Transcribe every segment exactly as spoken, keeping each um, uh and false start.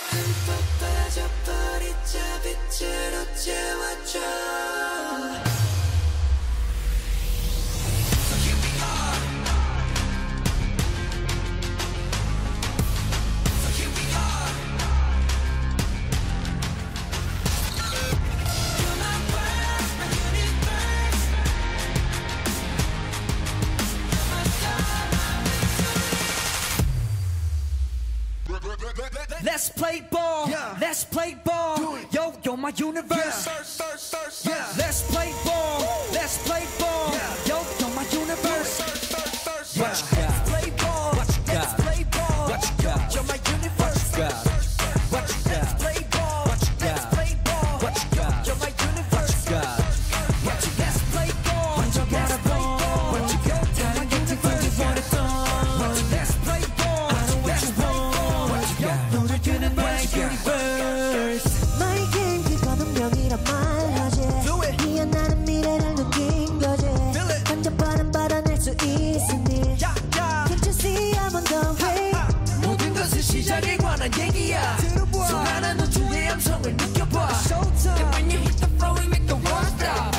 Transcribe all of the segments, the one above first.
Let's play ball, yeah. Let's play ball. Yo, you're my universe. Yeah. Yeah. Let's play ball, Woo. Let's play ball. Yeah. Yo, you're my universe. Yeah. What you got? Let's play ball, what you got? Let's play ball, what you got? You're my universe. What you got? What you got? Let's play ball, what you got? Let's play ball, what you got? You're my universe. What you got? What you got? Let's play ball, what you got? Let's play ball, what you got? 다른 게 특별히 원했던. Let's play ball, I know what you want. What you got? 너를 드는 my universe. 나의 게임 그건 운명이란 말하지. 미안 나는 미래를 넘긴 거지. 간접바람 받아낼 수 있으니 Can't you see I'm on the way. 모든 것은 시작에 관한 얘기야. 소란한 우주의 함성을 느껴봐. And when you hit the floor we make the world stop.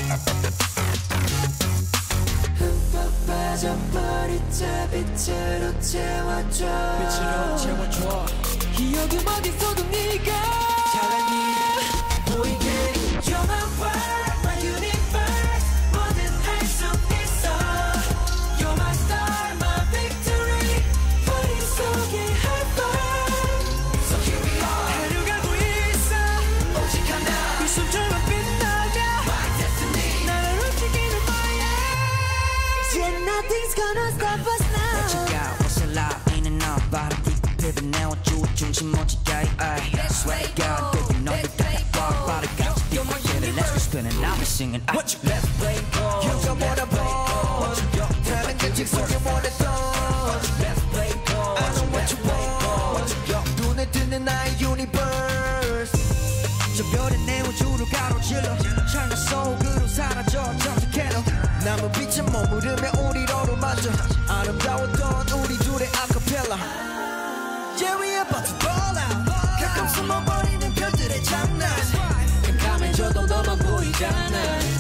흠뻑 빠져버리자 빛으로 채워줘. 빛으로 채워줘. 기억은 어디서도 네가 잘하니 보이게. You're my world, my universe. 뭐든 할 수 있어. You're my star, my victory. 버린 속에 high five. So here we are. 달려가고 있어. 오직 하나. 그 숨처럼 빛나가. My destiny. 나를 움직이는 fire. Yeah, nothing's gonna stop us now. What you got? What's a lot? In and out, body deep, pivot now. 주 중심 어디가? I swear to God, baby, know you got that bar, body got to be forgetting. Let's be spinning, I'll be singing. What you let's play ball. You wanna ball. What you got? 다른 게 직속에 원했던. Let's play ball. I know what you want. What you got? 눈에 뜨는 나의 universe. 저 별의 내 우주를 가로질러. 창가 속으로 사라져 점색해도 남은 빛에 머무르며 우리로를 만져. 아름다웠던 우리 둘의 아카펠라. Yeah, we about to ball out. 가끔 숨어버리는 별들의 장난. 깜깜해져도 너만 보이잖아.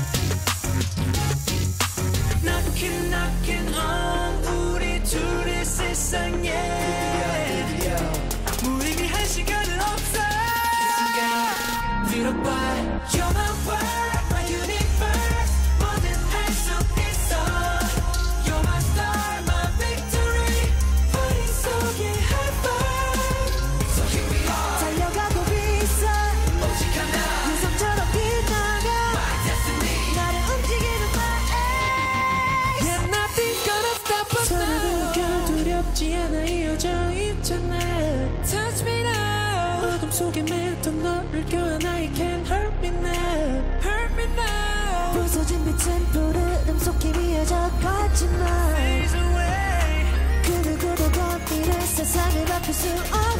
Knocking, knocking on 우리 둘의 세상에. 무의미한 시간은 없어. 들어봐. You're my world, my universe. 뭐든 할 수 있어. You're my star, my victory. 버린 속에 high five. So here we are. 달려가고 있어. 오직 하나. 유성처럼 빛나가. My destiny. 나를 움직이는 fire. Yeah, nothing's gonna stop us now. 서로는 두렵지 않아 이어져 있잖아. Touch me now. 어둠 속에 맺던 너를 껴안아. You can't hurt me now. Hurt me now. 부서진 빛은 푸르름 속에 미어져 가지만 Fades away. 그 누구도 더 이른 세상을 바꿀 수 없어.